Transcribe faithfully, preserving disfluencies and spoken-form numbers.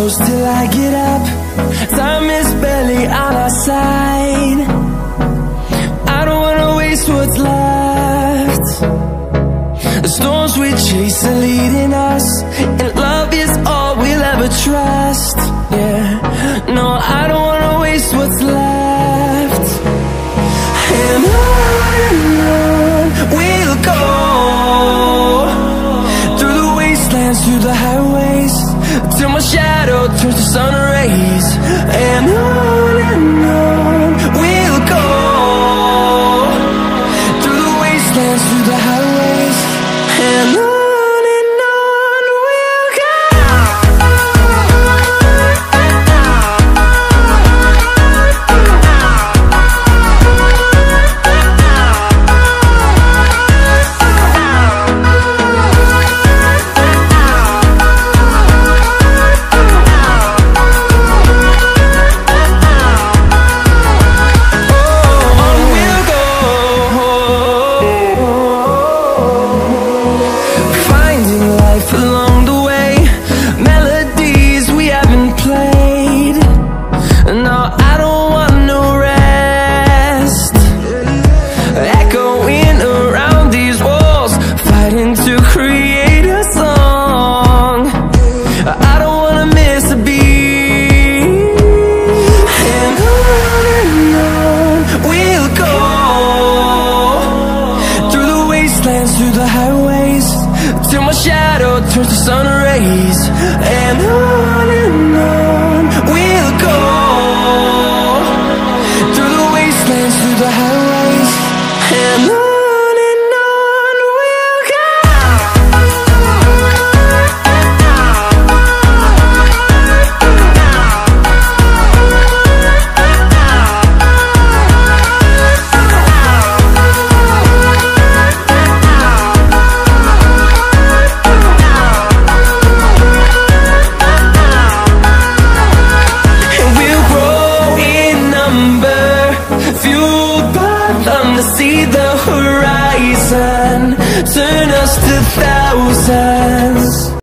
close till I get up. Time is barely on our side. I don't wanna waste what's left. The storms we chase are leading us, and love is all we'll ever trust. Yeah, no, I don't wanna waste what's left. And on and on we'll go, through the wastelands, through the highways, till my shadow turns to sun rays. And on and on we'll go, through the wastelands, through the highways, and on. Through the highways, till my shadow turns to sun rays. And on and on we'll go, through the wastelands, through the highways, and on. See the